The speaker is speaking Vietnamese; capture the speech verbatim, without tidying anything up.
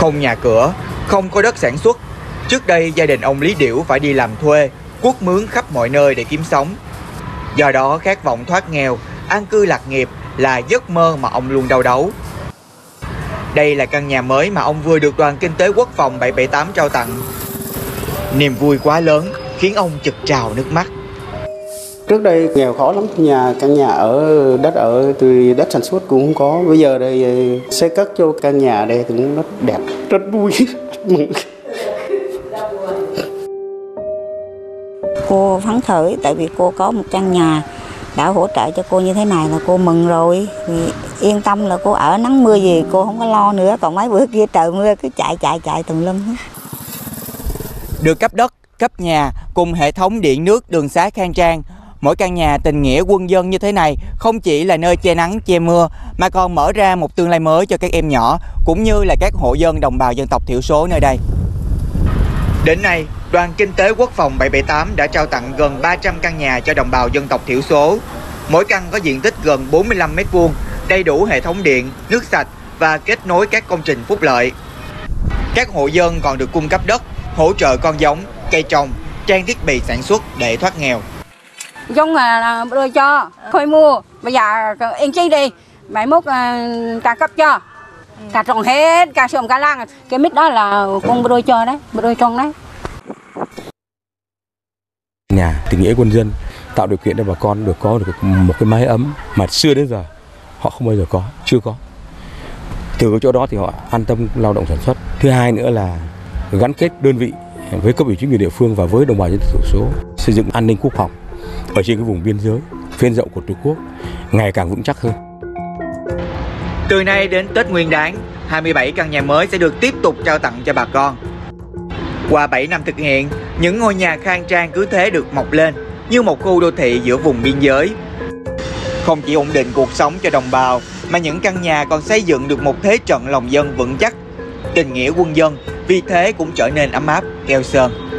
không nhà cửa, không có đất sản xuất. Trước đây gia đình ông Lý Điểu phải đi làm thuê, cuốc mướn khắp mọi nơi để kiếm sống. Do đó khát vọng thoát nghèo, an cư lạc nghiệp là giấc mơ mà ông luôn đau đáu. Đây là căn nhà mới mà ông vừa được Đoàn Kinh tế Quốc phòng bảy bảy tám trao tặng. Niềm vui quá lớn khiến ông chực trào nước mắt. Trước đây nghèo khó lắm, nhà căn nhà ở đất ở từ đất sản xuất cũng không có. Bây giờ đây xây cất cho căn nhà đây cũng rất đẹp, rất vui, rất mừng. Cô phấn khởi tại vì cô có một căn nhà đã hỗ trợ cho cô như thế này là cô mừng rồi. Vì yên tâm là cô ở nắng mưa gì cô không có lo nữa. Còn mấy bữa kia trời mưa cứ chạy chạy chạy tùm lum hết. Được cấp đất, cấp nhà cùng hệ thống điện nước, đường xá khang trang, mỗi căn nhà tình nghĩa quân dân như thế này không chỉ là nơi che nắng che mưa mà còn mở ra một tương lai mới cho các em nhỏ cũng như là các hộ dân đồng bào dân tộc thiểu số nơi đây. Đến nay, Đoàn Kinh tế Quốc phòng bảy bảy tám đã trao tặng gần ba trăm căn nhà cho đồng bào dân tộc thiểu số. Mỗi căn có diện tích gần bốn mươi lăm mét vuông, đầy đủ hệ thống điện, nước sạch và kết nối các công trình phúc lợi. Các hộ dân còn được cung cấp đất, hỗ trợ con giống, cây trồng, trang thiết bị sản xuất để thoát nghèo. Giống là đưa cho, thôi mua, bây giờ yên chi đi, bảy mốt cả cấp cho, cả trồng hết, cả xồm cả lang, cái mít đó là con đưa cho đấy, đưa cho đấy. Nhà tình nghĩa quân dân tạo điều kiện để bà con được có được một cái mái ấm mà xưa đến giờ họ không bao giờ có, chưa có. Từ cái chỗ đó thì họ an tâm lao động sản xuất. Thứ hai nữa là gắn kết đơn vị với cấp ủy chính quyền địa phương và với đồng bào dân tộc thiểu số, xây dựng an ninh quốc phòng ở trên cái vùng biên giới phên rộng của Tổ quốc ngày càng vững chắc hơn. Từ nay đến Tết Nguyên Đán, hai mươi bảy căn nhà mới sẽ được tiếp tục trao tặng cho bà con. Qua bảy năm thực hiện, những ngôi nhà khang trang cứ thế được mọc lên như một khu đô thị giữa vùng biên giới. Không chỉ ổn định cuộc sống cho đồng bào, mà những căn nhà còn xây dựng được một thế trận lòng dân vững chắc. Tình nghĩa quân dân vì thế cũng trở nên ấm áp, keo sơn.